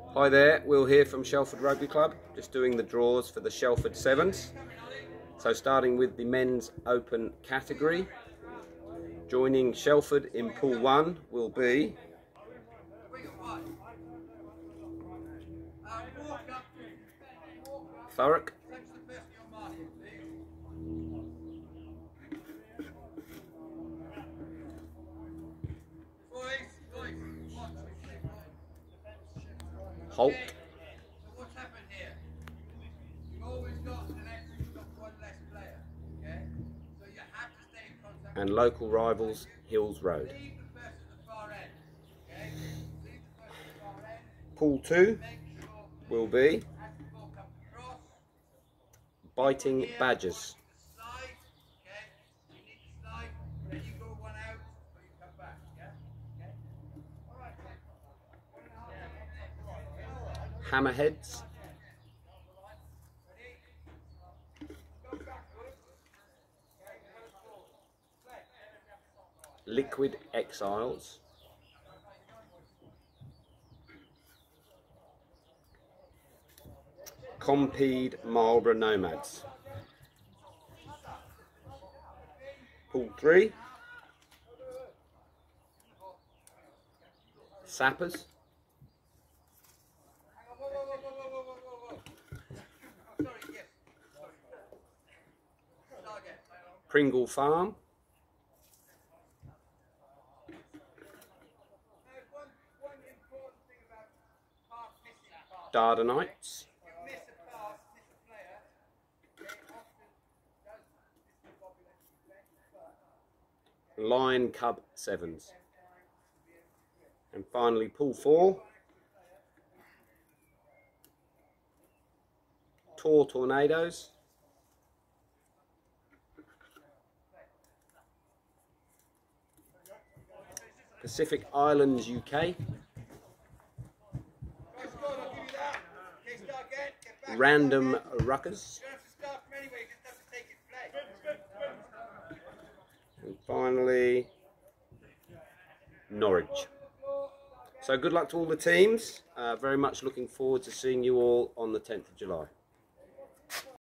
Hi there, Will here from Shelford Rugby Club, just doing the draws for the Shelford Sevens. So starting with the men's open category, joining Shelford in pool 1 will be Thurrock, Holt, and local rivals Hills Road. Pool 2 will be Biting Badgers, Hammerheads, Liquid Exiles, Compede Marlborough Nomads. Pool 3, Sappers, Pringle Farm, Dardanites, Lion Cub Sevens, and finally pool 4, Tor Tornadoes, Pacific Islands UK, Random Ruckers, and finally Norwich. So good luck to all the teams. Very much looking forward to seeing you all on the 10th of July.